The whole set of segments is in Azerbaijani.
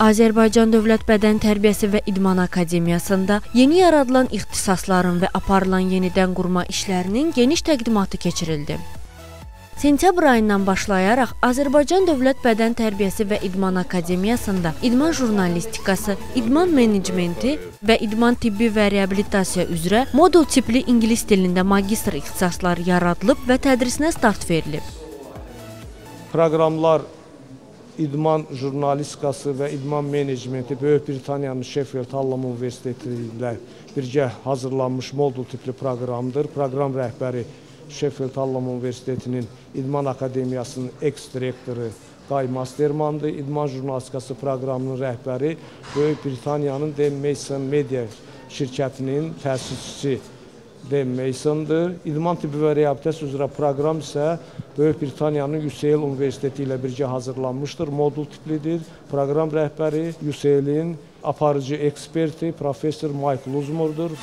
Azərbaycan Dövlət Bədən Tərbiyəsi və İdman Akademiyasında yeni yaradılan ixtisasların və aparılan yenidən qurma işlərinin geniş təqdimatı keçirildi. Sentyabr ayından başlayaraq Azərbaycan Dövlət Bədən Tərbiyəsi və İdman Akademiyasında idman jurnalistikası, idman menecmenti və idman tibbi və reabilitasiya üzrə modul tipli ingilis dilində magistr ixtisaslar yaradılıb və tədrisinə start verilib. Proqramlar İdman jurnalistikası və idman menecmenti Böyük Britaniyanın Sheffield Hallam Universiteti ilə birgə hazırlanmış modul tipli proqramdır. Proqram rəhbəri Sheffield Hallam Universitetinin İdman Akademiyasının eks-direktoru Guy Mastermandır. İdman jurnalistikası proqramının rəhbəri Böyük Britaniyanın Dan Mason Media şirkətinin təsisçisi Dan Mason'dır. İdman tibbi və reabilitasiya üzrə proqram isə Böyük Britaniyanın UCL Universiteti ilə birgə hazırlanmışdır. Modul tiplidir. Proqram rəhbəri UCL'in aparıcı eksperti Professor Michael Uzmur'dur.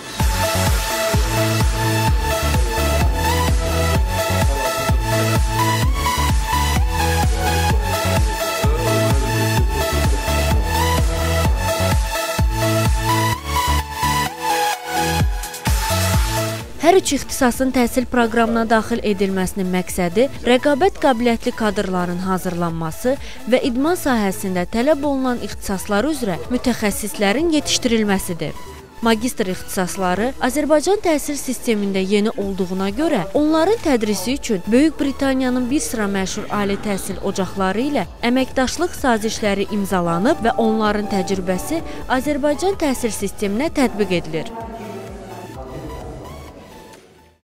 Hər üç ixtisasın təhsil proqramına daxil edilməsinin məqsədi rəqabət qabiliyyətli kadrların hazırlanması və idman sahəsində tələb olunan ixtisaslar üzrə mütəxəssislərin yetişdirilməsidir. Magistr ixtisasları Azərbaycan təhsil sistemində yeni olduğuna görə onların tədrisi üçün Böyük Britaniyanın bir sıra məşhur ali təhsil ocaqları ilə əməkdaşlıq sazişləri imzalanıb və onların təcrübəsi Azərbaycan təhsil sisteminə tətbiq edilir.